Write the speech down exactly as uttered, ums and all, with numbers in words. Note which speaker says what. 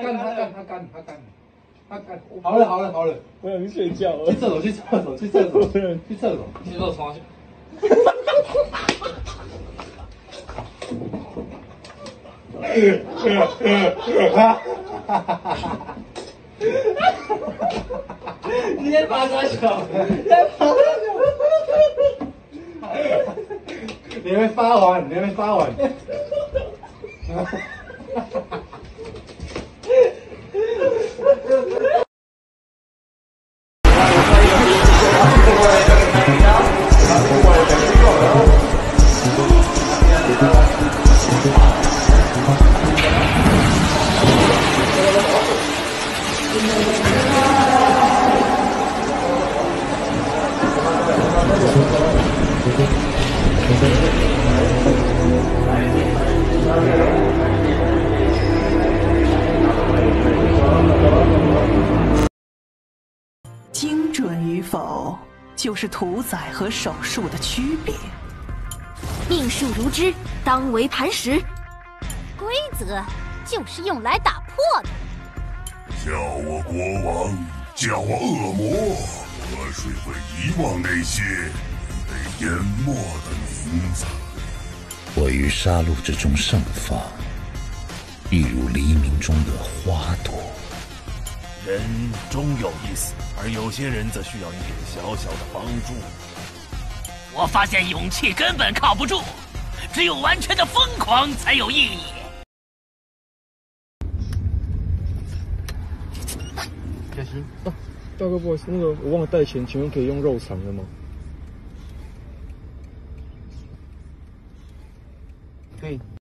Speaker 1: 干，他干，他干，他干，他干。好了，好了，好了。
Speaker 2: 我想睡觉了。
Speaker 1: 去厕所，去厕所，去厕所，去厕所。去厕所冲下去。你在发啥笑？你在发啥笑？你还没发完，你还没发完。
Speaker 3: 精准与否，就是屠宰和手术的区别。
Speaker 4: 命数如织，当为磐石。规则就是用来打破的。
Speaker 5: 叫我国王，叫我恶魔，河水会遗忘那些被淹没的名字。
Speaker 6: 我于杀戮之中盛放，一如黎明中的花朵。
Speaker 7: 人终有一死，而有些人则需要一点小小的帮助。
Speaker 8: 我发现勇气根本靠不住，只有完全的疯狂才有意义。
Speaker 2: 开心啊！大哥，不好意思，那个我忘了带钱，请问可以用肉偿了吗？
Speaker 1: 可以。